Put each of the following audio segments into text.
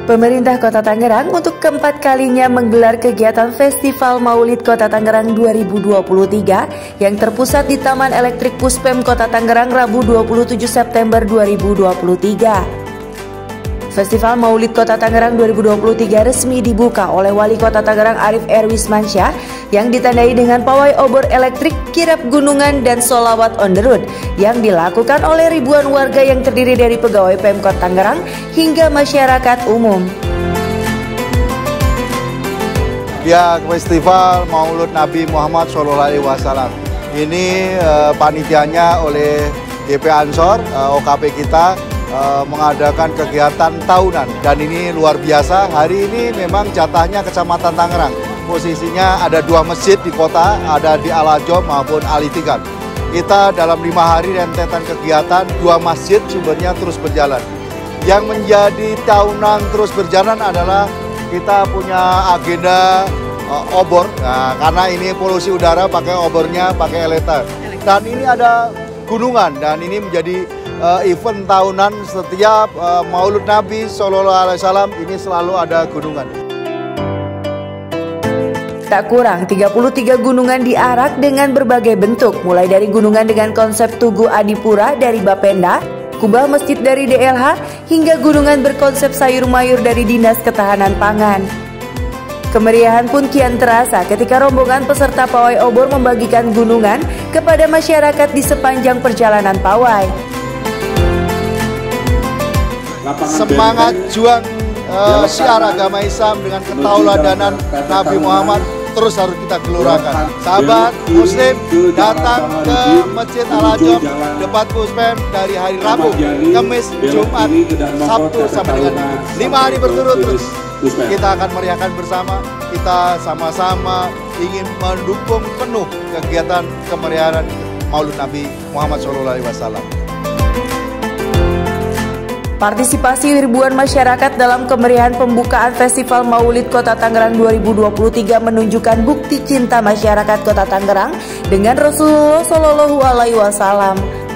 Pemerintah Kota Tangerang untuk keempat kalinya menggelar kegiatan Festival Maulid Kota Tangerang 2023 yang terpusat di Taman Elektrik Puspem Kota Tangerang Rabu 27 September 2023. Festival Maulid Kota Tangerang 2023 resmi dibuka oleh Wali Kota Tangerang Arif Erwismansyah yang ditandai dengan pawai obor elektrik, kirap gunungan, dan sholawat on the road yang dilakukan oleh ribuan warga yang terdiri dari pegawai Pemkot Tangerang hingga masyarakat umum. Ya, Festival Maulid Nabi Muhammad SAW. Ini panitianya oleh DP Ansor, OKP kita, mengadakan kegiatan tahunan, dan ini luar biasa. Hari ini memang jatahnya Kecamatan Tangerang. Posisinya ada 2 masjid di kota, ada di Al-Ajom maupun Al-Itikad. Kita dalam 5 hari rentetan kegiatan, 2 masjid sumbernya terus berjalan. Yang menjadi tahunan terus berjalan adalah kita punya agenda obor, nah, karena ini polusi udara, pakai obornya pakai elektrik. Dan ini ada gunungan, dan ini menjadi event tahunan setiap Maulid Nabi SAW, ini selalu ada gunungan. Tak kurang 33 gunungan diarak dengan berbagai bentuk, mulai dari gunungan dengan konsep Tugu Adipura dari Bapenda, kubah masjid dari DLH, hingga gunungan berkonsep sayur mayur dari Dinas Ketahanan Pangan. Kemeriahan pun kian terasa ketika rombongan peserta pawai obor membagikan gunungan kepada masyarakat di sepanjang perjalanan pawai. Semangat juang syiar agama Islam dengan ketauladanan Nabi Muhammad terus harus kita gelurakan. Sahabat Muslim datang ke Masjid Al-Ajom depan Puspem dari hari Rabu, Kamis, Jumat, Sabtu sampai dengan 5 hari berturut-turut. Kita akan meriahkan bersama. Kita sama-sama ingin mendukung penuh kegiatan kemeriahan Maulid Nabi Muhammad SAW. Partisipasi ribuan masyarakat dalam kemeriahan pembukaan Festival Maulid Kota Tangerang 2023 menunjukkan bukti cinta masyarakat Kota Tangerang dengan Rasulullah Shallallahu Alaihi Wasallam.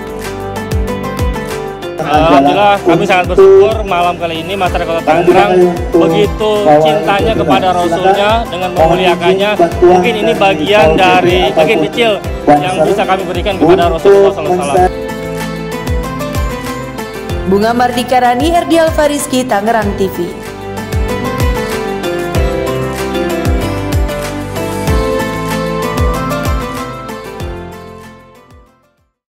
Alhamdulillah, kami sangat bersyukur malam kali ini masyarakat Kota Tangerang begitu cintanya kepada Rasulnya dengan memuliakannya. Mungkin ini bagian kecil yang bisa kami berikan kepada Rasulullah SAW. Bunga Mardika Rani, Erdi Alfariski, Tangerang TV.